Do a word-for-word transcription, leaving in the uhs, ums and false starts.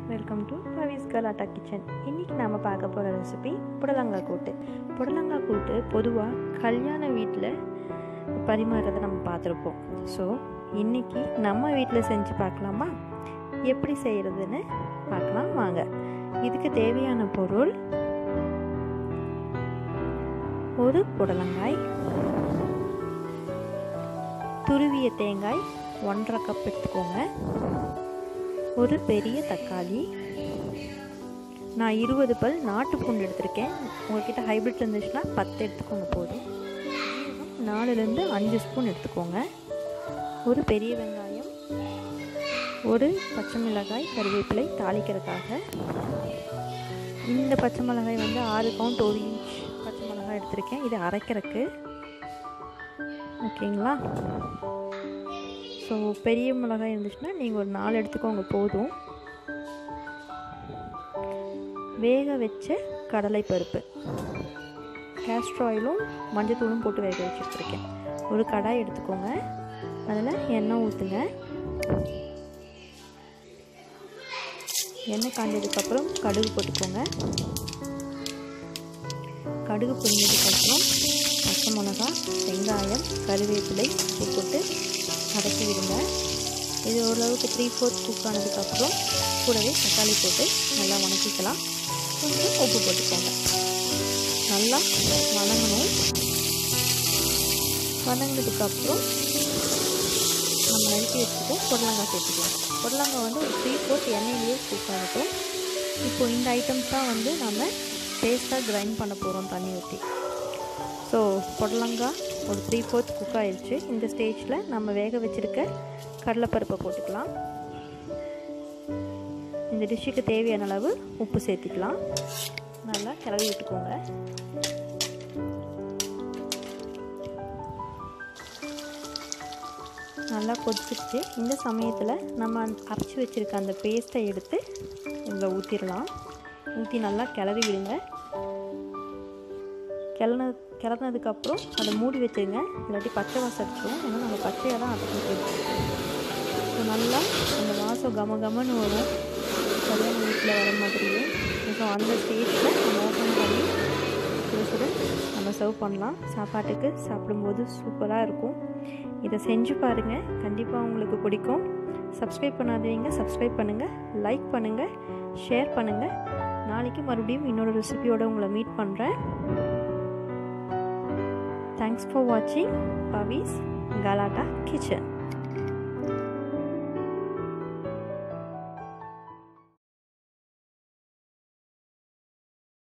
Welcome to பவிஸ் கலாட்டா kitchen. இன்றைக்கி நாம் பார்க்க போகிற ரெசிபி புடலங்காய் கூட்டு. புடலங்காய் கூட்டு பொதுவாக கல்யாண வீட்டில் பரிமாறுறதை நம்ம பார்த்துருப்போம். ஸோ இன்றைக்கி நம்ம வீட்டில் செஞ்சு பார்க்கலாமா? எப்படி செய்கிறதுன்னு பார்க்கலாம் வாங்க. இதுக்கு தேவையான பொருள்: ஒரு புடலங்காய், துருவிய தேங்காய் ஒன்றரை கப் எடுத்துக்கோங்க, ஒரு பெரிய தக்காளி, நான் இருபது பல் நாட்டு பூண்டு எடுத்திருக்கேன். உங்கள்கிட்ட ஹைப்ரிட் இருந்துச்சுன்னா பத்து எடுத்துக்கோங்க போதும். நாலுலேருந்து அஞ்சு ஸ்பூன் எடுத்துக்கோங்க, ஒரு பெரிய வெங்காயம், ஒரு பச்சை மிளகாய், கருவேப்பிலை தாளிக்கிறதுக்காக. இந்த பச்சை மிளகாய் வந்து ஆறு கவுண்ட் ஒரு இன்ச் பச்சை மிளகாய் எடுத்திருக்கேன், இதை அரைக்கிறதுக்கு. ஓகேங்களா? ஸோ பெரிய மிளகாய் இருந்துச்சுன்னா நீங்கள் ஒரு நாலு எடுத்துக்கோங்க போதும். வேக வச்ச கடலை பருப்பு, கேஸ்டர் ஆயிலும் மஞ்சத்தூளும் போட்டு வேக வச்சு எடுத்துருக்கேன். ஒரு கடாய் எடுத்துக்கோங்க, அதில் எண்ணெய் ஊற்றுங்க. எண்ணெய் காஞ்சதுக்கப்புறம் கடுகு போட்டுக்கோங்க. கடுகு பொரிஞ்சதுக்கப்புறம் பச்சை மிளகா, வெங்காயம், கருவேப்பிலை போட்டு வதக்கி விடுங்க. இது ஓரளவுக்கு த்ரீ ஃபோர்த் குக் ஆனதுக்கப்புறம் கூடவே தக்காளி போட்டு நல்லா வதக்கிக்கலாம். கொஞ்சம் உப்பு போட்டுக்கோங்க. நல்லா வதங்கணும். வதங்கினதுக்கப்புறம் நம்ம நறுக்கி வச்சுட்டு புடலங்காய் சேர்த்துக்கலாம். புடலங்காய் வந்து ஒரு த்ரீ ஃபோர்த் எண்ணெயிலேயே குக் ஆகட்டும். இப்போது இந்த ஐட்டம்ஸ் தான் வந்து நம்ம பேஸ்ட்டாக கிரைண்ட் பண்ண போகிறோம் தண்ணி ஊற்றி. ஸோ புடலங்காய் ஒரு த்ரீ ஃபோர்த் குக் ஆயிடுச்சு. இந்த ஸ்டேஜில் நம்ம வேக வச்சுருக்க கடலைப்பருப்பை போட்டுக்கலாம். இந்த டிஷ்ஷுக்கு தேவையான அளவு உப்பு சேர்த்துக்கலாம். நல்லா கிளறி விட்டுக்கோங்க. நல்லா கொதிச்சிருச்சு. இந்த சமயத்தில் நம்ம அரைச்சி வச்சுருக்க அந்த பேஸ்ட்டை எடுத்து இதில் ஊற்றிடலாம். ஊற்றி நல்லா கிளறி விடுங்க. கிளன கிளறினதுக்கப்புறம் அதை மூடி வச்சுருங்க, இல்லாட்டி பச்சை வாசம் அடிச்சிடும். ஏன்னா நம்ம பச்சையாக தான் அரைச்சி வச்சுருக்கோம். ஸோ நல்லா அந்த வாசம் கம கமன்னு வரும், கல்யாண வீட்டில் வர மாதிரியே. ஸோ அந்த ஸ்டேஜில் நம்ம ஓப்பன் பண்ணி சுடு நம்ம சர்வ் பண்ணலாம். சாப்பாட்டுக்கு சாப்பிடும்போது சூப்பராக இருக்கும். இதை செஞ்சு பாருங்கள், கண்டிப்பாக உங்களுக்கு பிடிக்கும். சப்ஸ்கிரைப் பண்ணாதீங்க, சப்ஸ்கிரைப் பண்ணுங்கள், லைக் பண்ணுங்கள், ஷேர் பண்ணுங்கள். நாளைக்கு மறுபடியும் இன்னொரு ரெசிபியோடு உங்களை மீட் பண்ணுறேன். Thanks for watching Pavi's Galata Kitchen.